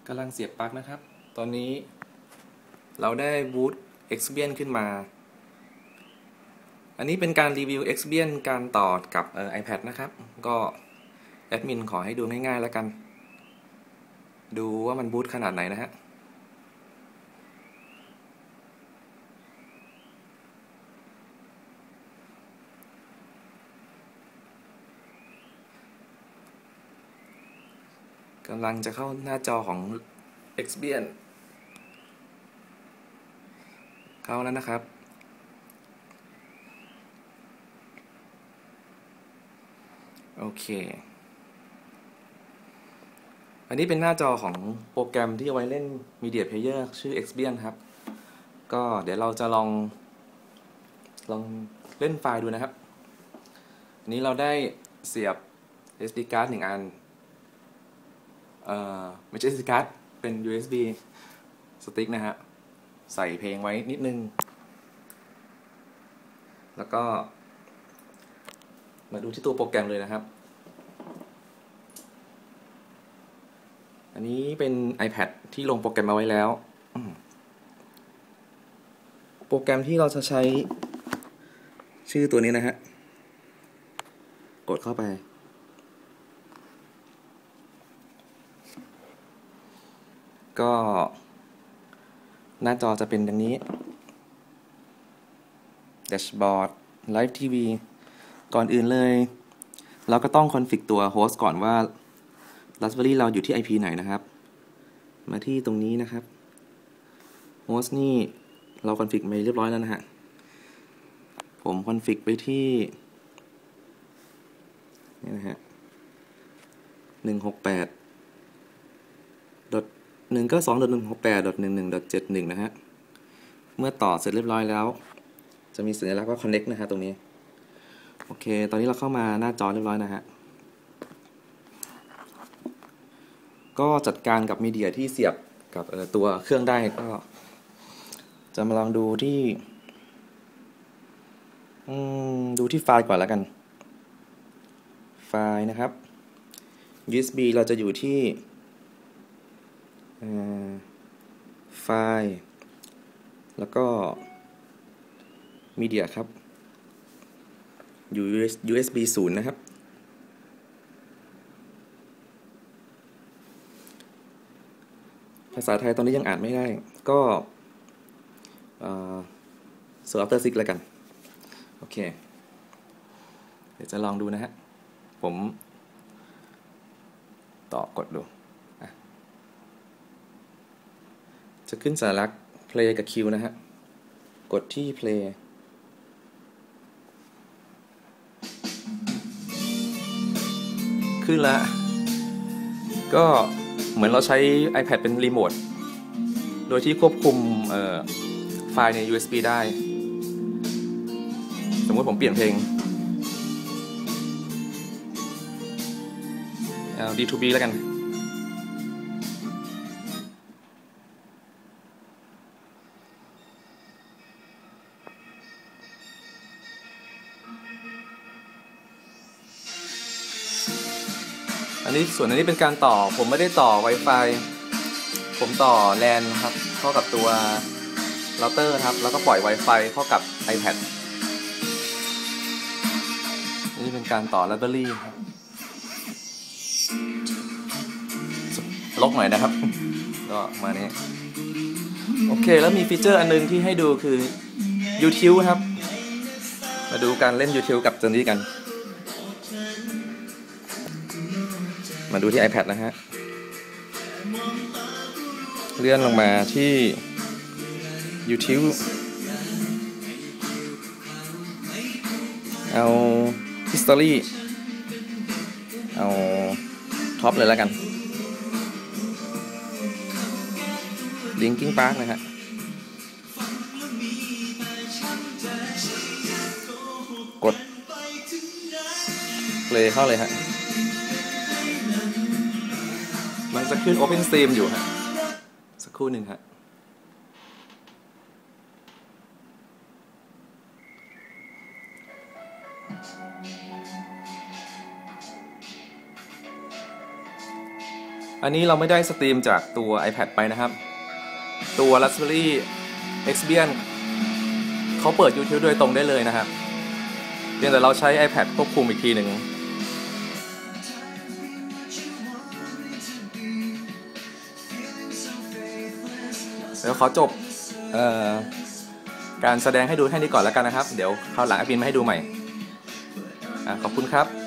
กำลังเสียบปลั๊กนะครับ ตอนนี้เราได้บูต Exbian ขึ้นมา อันนี้เป็นการรีวิว Exbian การต่อกับiPad นะครับ ก็แอดมินขอให้ดูง่ายๆแล้วกัน ดูว่ามันบูตขนาดไหนนะฮะกำลังจะเข้าหน้าจอของ Exbian เข้าแล้วนะครับโอเคอันนี้เป็นหน้าจอของโปรแกรมที่เอาไว้เล่น Media Player ชื่อ Exbian ครับก็เดี๋ยวเราจะลองเล่นไฟล์ดูนะครับอันนี้เราได้เสียบ SD card 1 อันไม่ใช่ SD card เป็น USB stick นะฮะใส่เพลงไว้นิดนึงแล้วก็มาดูที่ตัวโปรแกรมเลยนะครับอันนี้เป็น iPad ที่ลงโปรแกรมมาไว้แล้วโปรแกรมที่เราจะใช้ชื่อตัวนี้นะฮะกดเข้าไปก็หน้าจอจะเป็นอย่างนี้ Dashboard Live TV ก่อนอื่นเลยเราก็ต้องคอนฟิกตัวโฮสต์ก่อนว่า Raspberry เราอยู่ที่ IP ไหนนะครับมาที่ตรงนี้นะครับโฮสต์นี่เราคอนฟิกไปเรียบร้อยแล้วนะฮะผมคอนฟิกไปที่นี่นะฮะ168.192.168.11.71 นะฮะเมื่อต่อเสร็จเรียบร้อยแล้วจะมีสัญลักษณ์ว่า connect นะฮะตรงนี้โอเคตอนนี้เราเข้ามาหน้าจอเรียบร้อยนะฮะก็จัดการกับมีเดียที่เสียบกับตัวเครื่องได้ก็จะมาลองดูที่ไฟล์ก่อนแล้วกันไฟล์นะครับ USB เราจะอยู่ที่ไฟล์แล้วก็มีเดียครับอยู่ USB 0 นะครับภาษาไทยตอนนี้ยังอ่านไม่ได้ก็เสิร์ฟ After 6แล้วกันโอเคเดี๋ยวจะลองดูนะฮะผมต่อกดดูจะขึ้นสัญลักษณ์ play กับ Q นะฮะกดที่ play ขึ้นแล้วก็เหมือนเราใช้ iPad เป็นรีโมทโดยที่ควบคุมไฟล์ใน USB ได้สมมติผมเปลี่ยนเพลงD2B แล้วกันอันนี้เป็นการต่อผมไม่ได้ต่อ Wi-Fi ผมต่อ LAN ครับเข้ากับตัวเราเตอร์ครับแล้วก็ปล่อย Wi-Fi เข้ากับ iPad นี่เป็นการต่อ Library ครับลกหน่อยนะครับก็มานี้โอเคแล้วมีฟีเจอร์อันนึงที่ให้ดูคือ YouTube ครับมาดูการเล่น YouTube กับตัวนี้กันมาดูที่ iPad นะฮะเลื่อนลงมาที่ YouTube เอา History เอาท็อปเลยแล้วกัน Linkin Park นะฮะกด play เข้าเลยฮะมันจะขึ้น Open Stream อยู่ฮะสักครู่หนึ่งฮะอันนี้เราไม่ได้สตรีมจากตัว iPad ไปนะครับตัว Raspberry Exbian เขาเปิด YouTube โดยตรงได้เลยนะครับเพียงแต่เราใช้ iPad ควบคุมอีกทีหนึ่งเดี๋ยวขอจบการแสดงให้ดูแค่นี้ก่อนแล้วกันนะครับเดี๋ยวคราวหลังแอดมินมาให้ดูใหม่ขอบคุณครับ